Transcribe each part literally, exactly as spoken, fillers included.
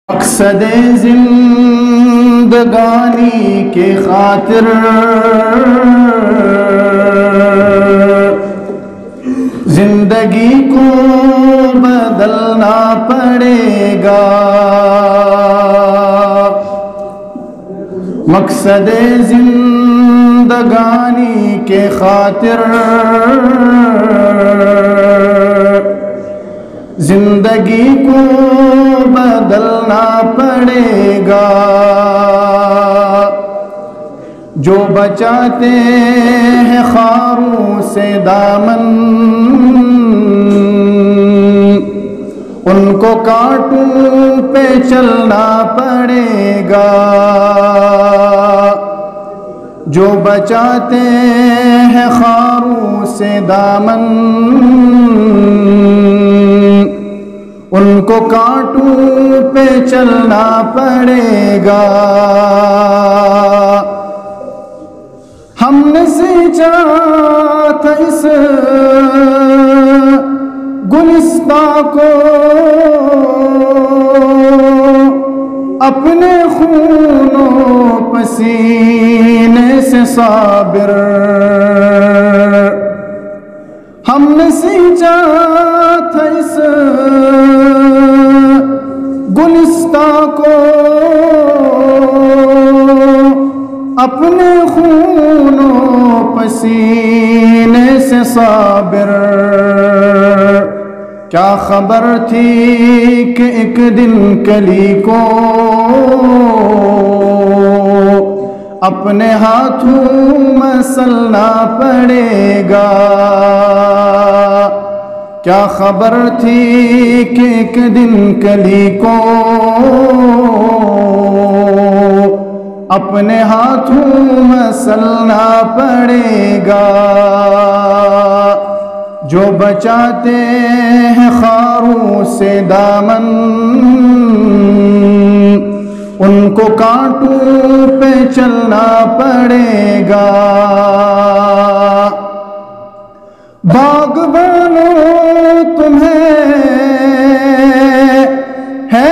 مقصد زندگانی کے خاطر زندگی کو بدلنا پڑے گا۔ مقصد زندگانی کے خاطر زندگی کو بدلنا پڑے گا۔ جو بچاتے ہیں خاروں سے دامن ان کو کانٹوں پہ چلنا پڑے گا۔ جو بچاتے ہیں خاروں سے دامن ان کو کانٹوں پہ چلنا پڑے گا۔ ہم نے سینچا تھا اس گلستاں کو اپنے خون و پسینے سے صابر، ہم نے سینچا تھا اس گلستاں کو اپنے خون و پسینے سے صابر۔ کیا خبر تھی کہ ایک دن کلی کو اپنے ہاتھوں مسلنا پڑے گا۔ کیا خبر تھی کہ ایک دن کلی کو اپنے ہاتھوں مسلنا پڑے گا۔ جو بچاتے ہیں خاروں سے دامن ان کو کانٹوں پہ چلنا پڑے گا۔ باغبانوں تمہیں ہے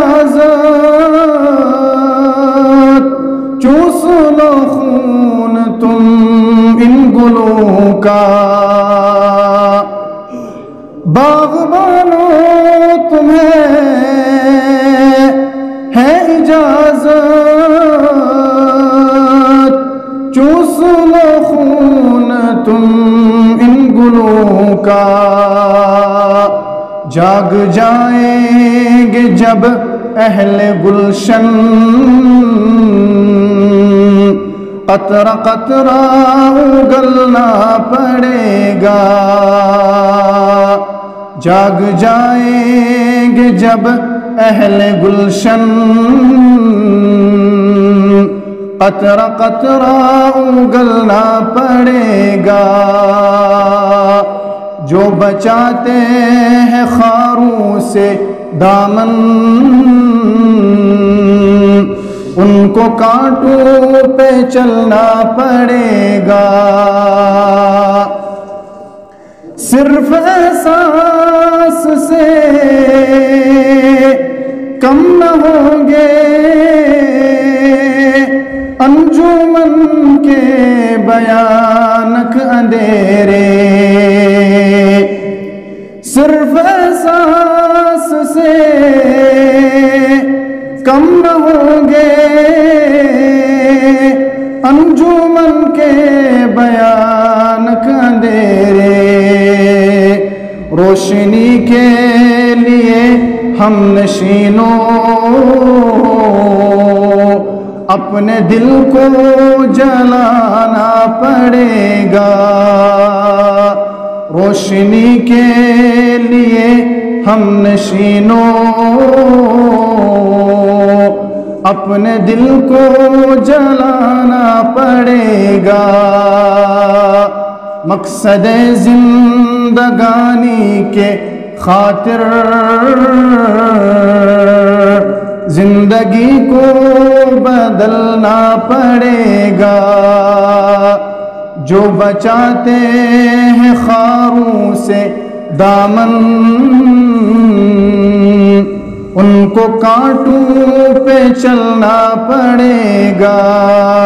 اجازت چوس لو خون تم ان گلوں کا۔ باغبانوں تمہیں ہے اجازت چوس لو خون تم ان گلوں کا۔ جاگ جائیں گے جب اہل گلشن قطرہ قطرہ اگلنا پڑے گا۔ جاگ جائیں گے جب اہل گلشن قطرہ قطرہ اگلنا پڑے گا۔ جو بچاتے ہیں خاروں سے دامن ان کو کانٹوں پہ چلنا پڑے گا۔ صرف احساس سے کم نہ ہوں گے انجمن کے بیانک اندھیرے۔ صرف احساس سے کم نہ ہوں گے انجمن کے بیانک اندھیرے۔ روشنی کے لیے ہم نشینوں اپنے دل کو جلانا پڑے گا۔ روشنی کے لیے ہم نشینوں اپنے دل کو جلانا پڑے گا۔ مقصد زندگانی کے خاطر زندگی کو بدلنا پڑے گا۔ جو بچاتے ہیں خاروں سے دامن ان کو کانٹوں پہ چلنا پڑے گا.